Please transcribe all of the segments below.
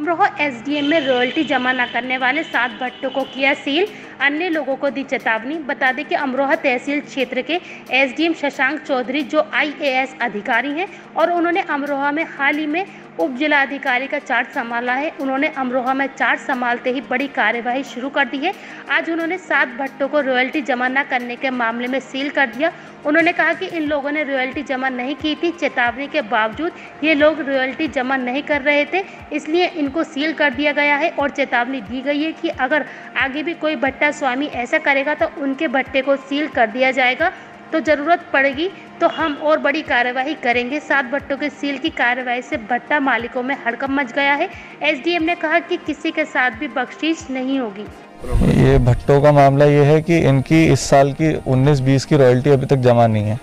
Amroha SDM में royalty जमा न करने वाले 7 भट्टों को किया सील, अन्य लोगों को दी चेतावनी। बता दें कि अमरोहा तहसील क्षेत्र के एसडीएम शशांक चौधरी जो आईएएस अधिकारी हैं और उन्होंने अमरोहा में हाल ही में उप जिला अधिकारी का चार्ज संभाला है। उन्होंने अमरोहा में चार्ज संभालते ही बड़ी कार्यवाही शुरू कर दी है। आज उन्होंने 7 भट्टों को रॉयल्टी जमा न करने के मामले में सील कर दिया। उन्होंने कहा कि इन लोगों ने रॉयल्टी जमा नहीं की थी, चेतावनी के बावजूद ये लोग रॉयल्टी जमा नहीं कर रहे थे, इसलिए इनको सील कर दिया गया है और चेतावनी दी गई है कि अगर आगे भी कोई भट्टा स्वामी ऐसा करेगा तो उनके भट्टे को सील कर दिया जाएगा, तो ज़रूरत पड़ेगी तो हम और बड़ी कार्रवाई करेंगे। 7 भट्टों के सील की कार्रवाई से भट्टा मालिकों में हड़कंप मच गया है। एसडीएम ने कहा कि किसी के साथ भी बख्शीश नहीं होगी। ये भट्टों का मामला ये है कि इनकी इस साल की 19-20 की रॉयल्टी अभी तक जमा नहीं है,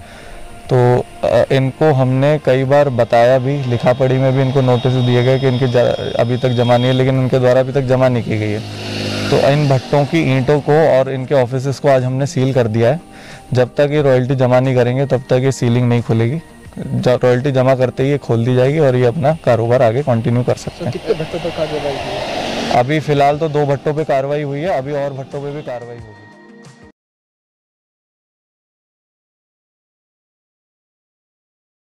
तो इनको हमने कई बार बताया भी, लिखा पढ़ी में भी इनको नोटिस दिए गए कि इनकी अभी तक जमा नहीं है, लेकिन उनके द्वारा अभी तक जमा नहीं की गई है। तो इन भट्टों की ईंटों को और इनके ऑफिसेस को आज हमने सील कर दिया है। जब तक ये रॉयल्टी जमा नहीं करेंगे तब तक ये सीलिंग नहीं खुलेगी। रॉयल्टी जमा करते ही ये खोल दी जाएगी और ये अपना कारोबार आगे कंटिन्यू कर सकते हैं। कितने भट्टों पर कार्रवाई हुई है? अभी फिलहाल तो 2 भट्टों पे कार्रवाई हुई है, अभी और भट्टों पे भी कार्रवाई होगी।